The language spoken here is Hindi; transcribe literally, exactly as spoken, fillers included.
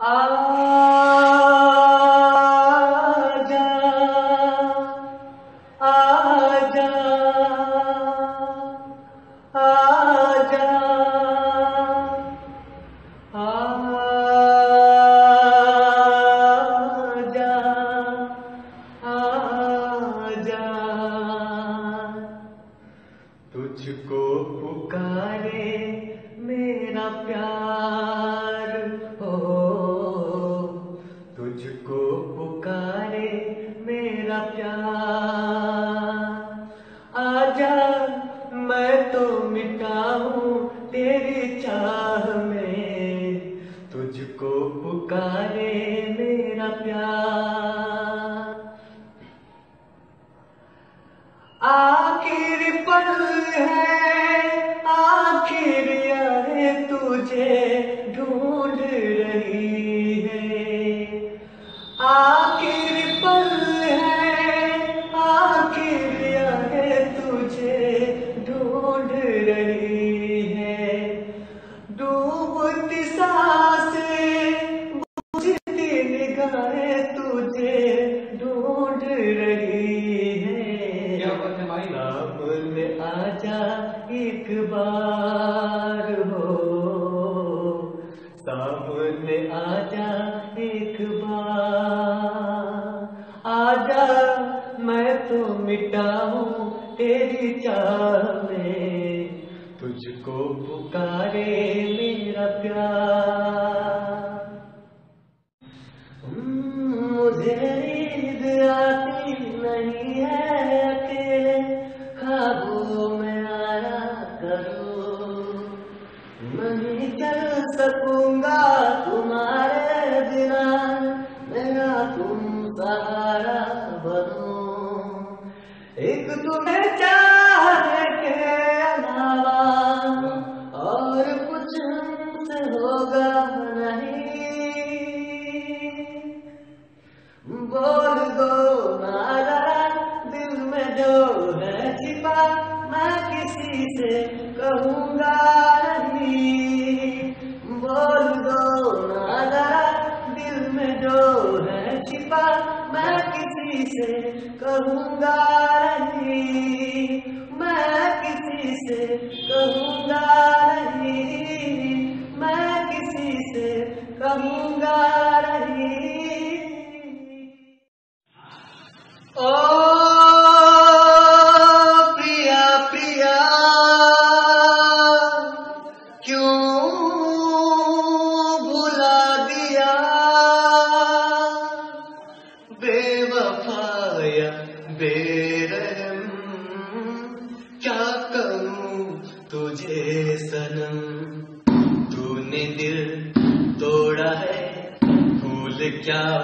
आजा आजा आजा आजा आजा तुझको पुकारे मेरा प्यार हो, तुझको पुकारे मेरा प्यार। आजा मैं तो मिटा हूँ तेरी चाह में, तुझको पुकारे मेरा प्यार। आखिर पल है आखिर यारे तुझे ढूंढ रही है, आखिर पल है आखिर यारे तुझे ढूंढ रही है। डूबती सांसें बुझती निगाहें तुझे ढूंढ रही है। सामने आजा एक बार हो, सामने आजा एक बार। आजा मैं तो मिटा हूँ तेरी चाह में, तुझको पुकारे मेरा प्यार। मुझे नींद आती नहीं है अकेले ख्वाबों में आया करूं, नहीं चल सकूंगा तुम्हारे बिना, मेरा तुम सहारा बनो। एक तुम्हें चाहने के अलावा और कुछ हमसे होगा नहीं, बोल दो ना जरा दिल में जो है छिपा, मैं किसी से कहूँगा नहीं। बोल दो ना जरा दिल में जो है छिपा, मैं किसी से कहूँगा नहीं, मैं किसी से कहूँगा नहीं, मैं किसी से कहूँगा नहीं। ओ प्रिया प्रिया क्यों भुला दिया, बेवफाया बेरहम क्या करूं तुझे सनम। तूने दिल तोड़ा है भूल क्या